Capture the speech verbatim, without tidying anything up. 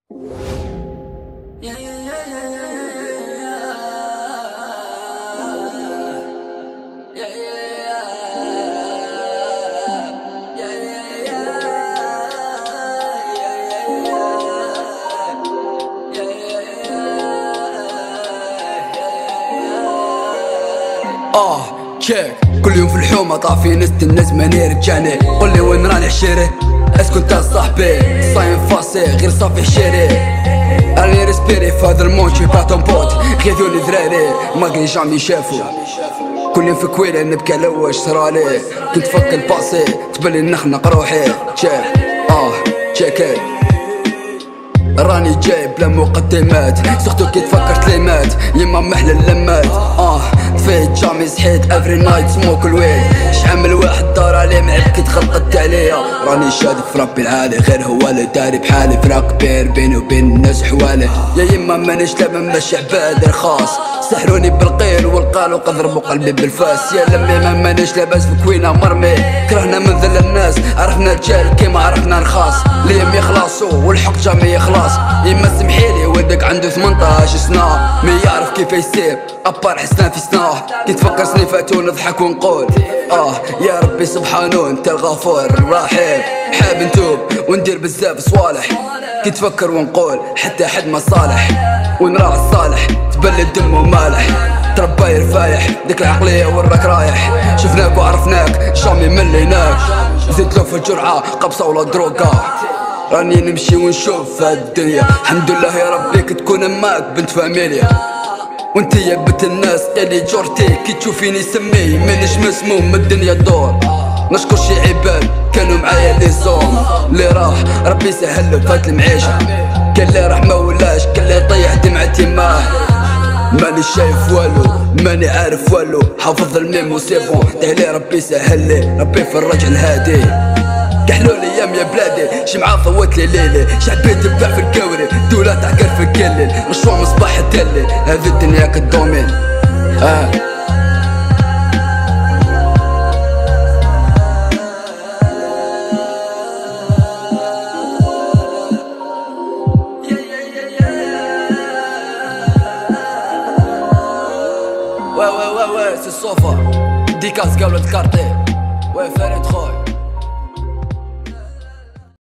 اه تشيك كل يوم في الحومة طافي نست الناس ماني رجعني. قولي وين راني عشيري اسكو انت صاحبي صايم فاسي غير صافي حشيري. راني ريسبيري في هذا المون شي با طون بوت خذوني ذراري ما كاين جامي شافو. كل يوم في كويلة نبكي على واش صرالي كنت فك الباسي تبلي نخنق روحي. تشيك اه تشيكي راني جاي بلا مقدمات سختو كي تفكرت لي مات يما محلى اللمات. اه طفيت جامي صحيت افري نايت سموك الويل شحال واحد دار عليه معبكي تخلقت عليا. راني شادك في ربي العالي غير هو اللي داري بحالي فراق كبير بيني وبين الناس حوالي. يا يما مانيش لابا ماشي عباد رخاص سحروني بالقيل والقال وقضربوا قلبي بالفاس. يا لمي ما مانيش لاباس في كوينه مرمي كرهنا من ذل الناس عرفنا رجال كيما عرفنا نخاص. ليهم يخلصوا والحق جامي يخلص. يما سمحيلي ولدك عنده ثمنطاش سنة مي يعرف كيف يسير ابار حسنا في سنة. كي تفكر سنين فاتو نضحك ونقول اه يا ربي سبحانه انت الغفور الرحيم. حاب نتوب وندير بزاف صوالح كي تفكر ونقول حتى حد ما صالح ونراعي الصالح تبلي الدم ومالح. ترباي رفايح ديك العقلية وراك رايح شفناك وعرفناك جامي مليناك. زيدلو في الجرعة قبصة ولا دروكا راني نمشي ونشوف هالدنيا. الحمد لله يا ربي كتكون معاك بنت فاميليا وانتي يا بنت الناس اللي جورتي كي تشوفيني سمي مانيش مسموم الدنيا تدور. نشكر شي عباد كانوا معايا لي زوم اللي راح ربي سهلو فهاد المعيشة. كان لي راح مولاش كان لي طيح دمعتي معاه ماني شايف والو ماني عارف والو حافظ الميم وسيبون تهلي ربي سهلي ربي فرج الهادي. كحلولي ايام يا بلادي شمعة فوت لي ليلي شعبيت تباع في الكوري دولة تعقر في الكلل مشروع مصباح الدلل هذه الدنيا كالدومين. اه Ouais ouais ouais ouais c'est Sofa Dicas قبل الكارتي ouais فريد خوي